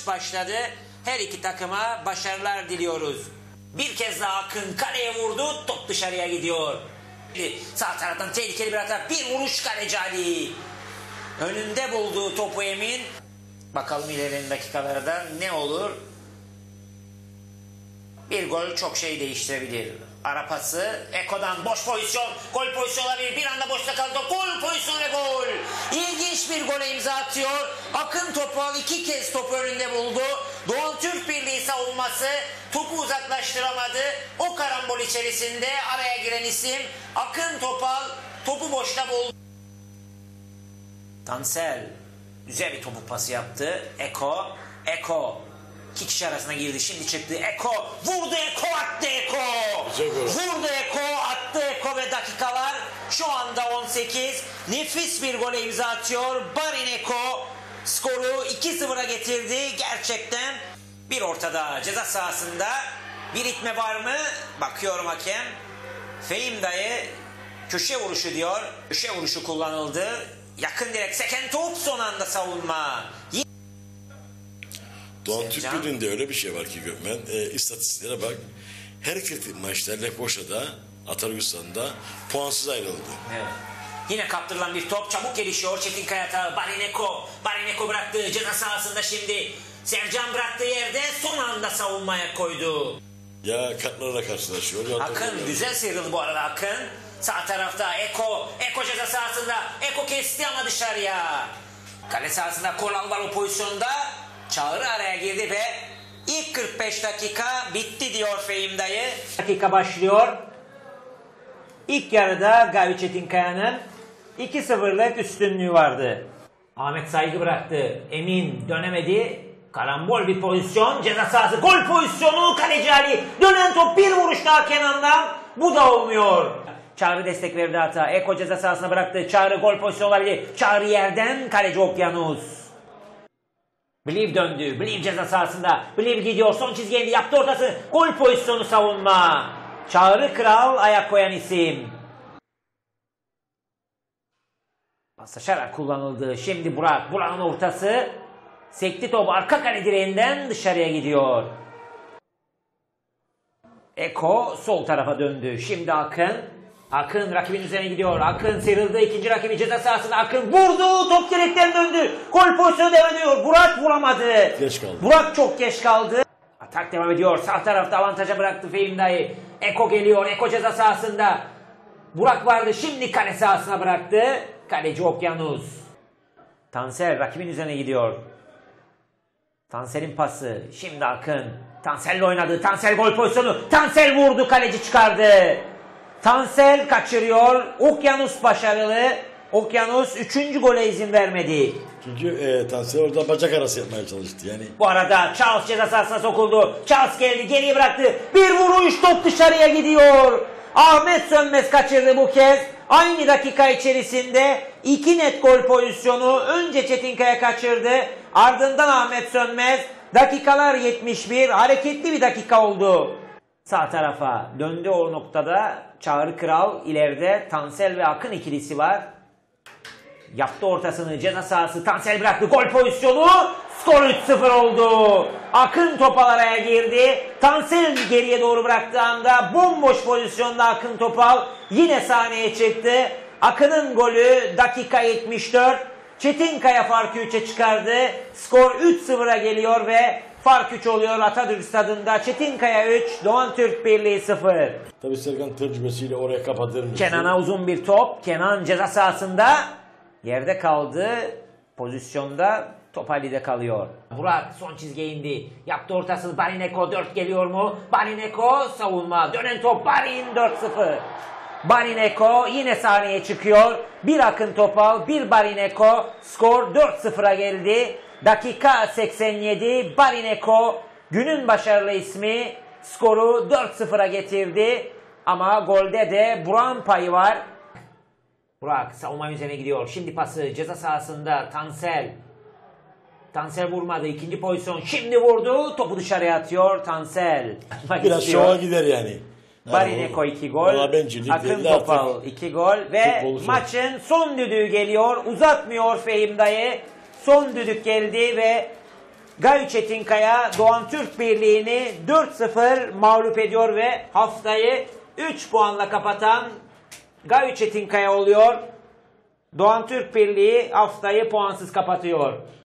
başladı. Her iki takıma başarılar diliyoruz. Bir kez daha Akın kaleye vurdu. Top dışarıya gidiyor. Sağ taraftan tehlikeli bir atak. Bir vuruş kaleci Ali. Önünde bulduğu topu Emin. Bakalım ilerleyen dakikalarda ne olur? Bir gol çok şey değiştirebilir. Ara pası, Eko'dan boş pozisyon, gol pozisyonu olabilir. Bir anda boşta kaldı, gol pozisyonu ve gol. İlginç bir gole imza atıyor. Akın Topal iki kez topu önünde buldu. Doğan Türk Birliği savunması topu uzaklaştıramadı. O karambol içerisinde araya giren isim Akın Topal topu boşta buldu. Tansel güzel bir topu pası yaptı. Eko. İki kişi arasına girdi. Şimdi çıktı. Eko. Vurdu Eko. Attı Eko. Vurdu Eko. Attı Eko ve dakikalar şu anda 18. Nefis bir gole imza atıyor. Barin Eko skoru 2-0'a getirdi. Gerçekten bir ortada ceza sahasında bir itme var mı? Bakıyorum hakem. Fehim dayı köşe vuruşu diyor. Köşe vuruşu kullanıldı. Yakın direkt seken top, son anda savunma. Doğan Türk Birliği'nde öyle bir şey var ki Gökmen. İstatistiklere bak. Her iki maçta Lefkoşa'da, Atargüstan'da puansız ayrıldı. Evet. Yine kaptırılan bir top. Çabuk gelişiyor. Çetin Kayata. Barineko bıraktı. Ceza sahasında şimdi. Sercan bıraktığı yerde son anda savunmaya koydu. Ya katlarla karşılaşıyor. Akın güzel sıyrıldı bu arada Akın. Sağ tarafta Eko ceza sahasında. Eko kesti ama dışarıya. Kale sahasında Kolal var o pozisyonda. Çağrı araya girdi ve ilk 45 dakika bitti diyor Fehim dayı. Dakika başlıyor. İlk yarıda Gavi Çetinkaya'nın 2-0'lık üstünlüğü vardı. Ahmet Saygı bıraktı. Emin dönemedi. Karambol bir pozisyon. Ceza sahası gol pozisyonu. Kaleci Ali. Dönen top, bir vuruş daha Kenan'dan. Bu da olmuyor. Çağrı destek verdi hata. Eko ceza sahasına bıraktı. Çağrı gol pozisyonu olabilir. Çağrı yerden, kaleci Okyanus. Bliv döndü. Bliv ceza sahasında. Bliv gidiyor. Son çizgiye indi. Yaptı ortası. Gol pozisyonu savunma. Çağrı Kral ayak koyan isim. Paslaşarak kullanıldı. Şimdi Burak. Burak'ın ortası. Sekti top arka kale direğinden dışarıya gidiyor. Eko sol tarafa döndü. Şimdi Akın rakibin üzerine gidiyor. Akın sıyrıldı. İkinci rakibi ceza sahasında. Akın vurdu. Top direkten döndü. Gol pozisyonu devam ediyor. Burak vuramadı. Geç kaldı. Burak çok geç kaldı. Atak devam ediyor. Sağ tarafta avantaja bıraktı Fehim dayı. Eko geliyor. Eko ceza sahasında. Burak vardı. Şimdi kale sahasına bıraktı. Kaleci Okyanus. Tansel rakibin üzerine gidiyor. Tansel'in pası. Şimdi Akın. Tansel'le oynadı. Tansel gol pozisyonu. Tansel vurdu. Kaleci çıkardı. Tansel kaçırıyor. Okyanus başarılı. Okyanus 3. gole izin vermedi. Çünkü Tansel orada bacak arası yapmaya çalıştı yani. Bu arada Charles ceza sahasına sokuldu. Charles geldi, geriye bıraktı. Bir vuruş, top dışarıya gidiyor. Ahmet Sönmez kaçırdı bu kez. Aynı dakika içerisinde 2 net gol pozisyonu. Önce Çetinkaya kaçırdı. Ardından Ahmet Sönmez. Dakikalar 71. Hareketli bir dakika oldu. Sağ tarafa döndü o noktada. Çağrı Kral, ileride Tansel ve Akın ikilisi var. Yaptı ortasını, ceza sahası, Tansel bıraktı, gol pozisyonu. Skor 3-0 oldu. Akın Topal araya girdi. Tansel geriye doğru bıraktığı anda bomboş pozisyonda Akın Topal yine sahneye çıktı. Akın'ın golü dakika 74. Çetinkaya farkı 3'e çıkardı. Skor 3-0'a geliyor ve fark 3 oluyor Atatürk Stadı'nda. Çetinkaya 3, Doğan Türk Birliği 0. Tabii Serkan tecrübesiyle oraya kapatır mı? Kenan'a uzun bir top. Kenan ceza sahasında yerde kaldı. Pozisyonda top Ali'de kalıyor. Burak son çizgiye indi. Yaptı ortasını. Barineko 4 geliyor mu? Barineko savunma. Dönen top Barin 4-0. Barineko yine sahneye çıkıyor. Bir Akın Topal, bir Barineko. Skor 4-0'a geldi. Dakika 87. Barineko günün başarılı ismi. Skoru 4-0'a getirdi. Ama golde de Burak'ın payı var. Burak savunma üzerine gidiyor. Şimdi pası ceza sahasında Tansel. Tansel vurmadı. İkinci pozisyon. Şimdi vurdu. Topu dışarıya atıyor Tansel. Biraz şova gider yani. Barineko 2 gol. Akın Topal 2 gol. Ve maçın son düdüğü geliyor. Uzatmıyor Fehim dayı. Son düdük geldi ve Gavi Çetinkaya Doğan Türk Birliği'ni 4-0 mağlup ediyor ve haftayı 3 puanla kapatan Gavi Çetinkaya oluyor. Doğan Türk Birliği haftayı puansız kapatıyor.